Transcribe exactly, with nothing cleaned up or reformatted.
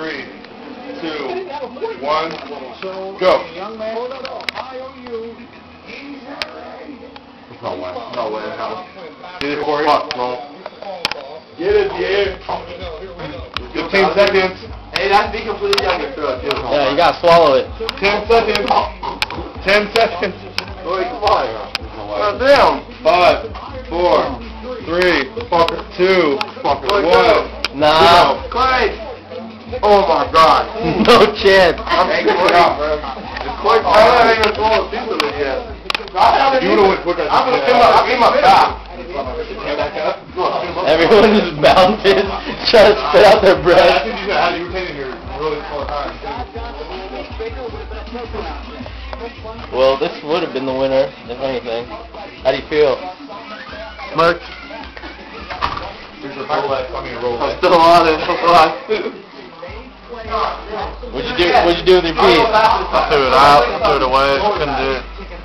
Three, two, one, go. No way. No way in hell. Get it, Corey. Fuck, bro. Get it, yeah. fifteen seconds. Hey, that's be completely down your throat, too. Yeah, you gotta swallow it. ten seconds. ten seconds. Wait, come on. God damn. Five, four, three, two, one. Nah. Clay! Oh my god. No chance. I'm taking it out, bro. I haven't even swallowed a piece of it yet. You would have went quicker. I'm gonna give my, I'll give my back. Everyone is mounted, trying to spit out their I breath. think you had you were hitting here really four times. Well, this would have been the winner, if anything. How do you feel? Smirk. Here's your Rolex. I mean Rolex. I'm still on it. I'm still on it. What'd you do? What'd you do with your piece? I threw it out. I threw it away. Couldn't do it.